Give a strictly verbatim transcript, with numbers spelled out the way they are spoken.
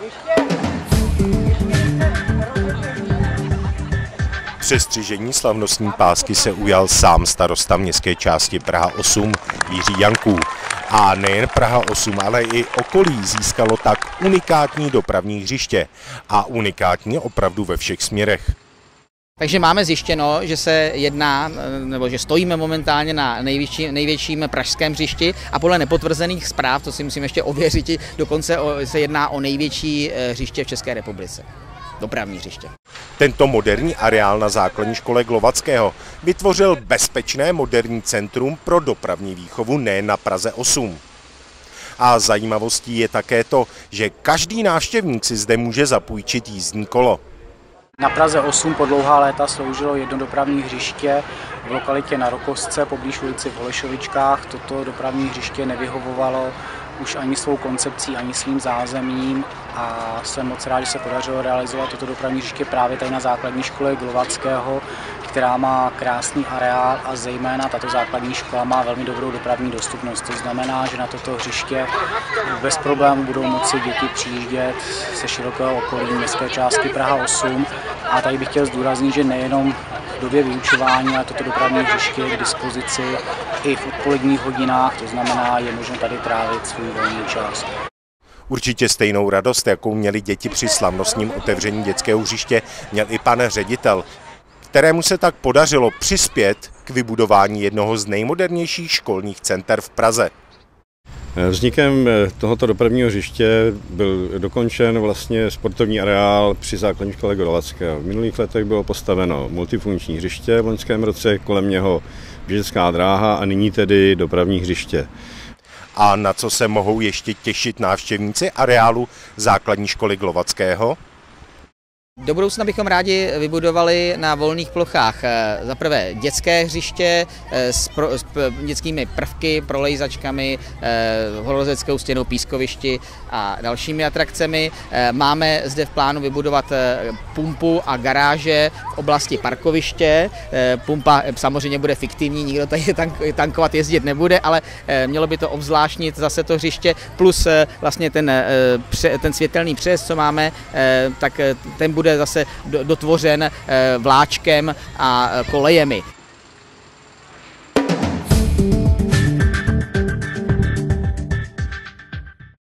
Přes střižení slavnostní pásky se ujal sám starosta městské části Praha osm Jiří Janků. A nejen Praha osm, ale i okolí získalo tak unikátní dopravní hřiště. A unikátní opravdu ve všech směrech. Takže máme zjištěno, že se jedná, nebo že stojíme momentálně na největším, největším pražském hřišti a podle nepotvrzených zpráv, to si musím ještě ověřit, dokonce se jedná o největší hřiště v České republice. Dopravní hřiště. Tento moderní areál na základní škole Glovackého vytvořil bezpečné moderní centrum pro dopravní výchovu nejen na Praze osm. A zajímavostí je také to, že každý návštěvník si zde může zapůjčit jízdní kolo. Na Praze osm po dlouhá léta sloužilo jedno dopravní hřiště v lokalitě na Rokosce poblíž ulici v Holešovičkách. Toto dopravní hřiště nevyhovovalo už ani svou koncepcí, ani svým zázemím a jsem moc rád, že se podařilo realizovat toto dopravní hřiště právě tady na základní škole Glovackého, která má krásný areál a zejména tato základní škola má velmi dobrou dopravní dostupnost. To znamená, že na toto hřiště bez problémů budou moci děti přijíždět ze širokého okolí městské části Praha osm. A tady bych chtěl zdůraznit, že nejenom v době vyučování, ale toto dopravní hřiště je k dispozici i v odpoledních hodinách, to znamená, je možno tady trávit svůj volný čas. Určitě stejnou radost, jakou měli děti při slavnostním otevření dětského hřiště, měl i pan ředitel, kterému se tak podařilo přispět k vybudování jednoho z nejmodernějších školních center v Praze. Vznikem tohoto dopravního hřiště byl dokončen vlastně sportovní areál při základní škole Glovackého. V minulých letech bylo postaveno multifunkční hřiště, v loňském roce kolem něho běžecká dráha a nyní tedy dopravní hřiště. A na co se mohou ještě těšit návštěvníci areálu základní školy Glovackého? Do budoucna bychom rádi vybudovali na volných plochách za prvé dětské hřiště s, pro, s dětskými prvky, prolejzačkami, horolezeckou stěnou, pískovišti a dalšími atrakcemi. Máme zde v plánu vybudovat pumpu a garáže v oblasti parkoviště. Pumpa samozřejmě bude fiktivní, nikdo tady tank, tankovat jezdit nebude, ale mělo by to obzvláštnit zase to hřiště, plus vlastně ten, ten světelný přejezd, co máme, tak ten bude bude zase dotvořen vláčkem a kolejemi.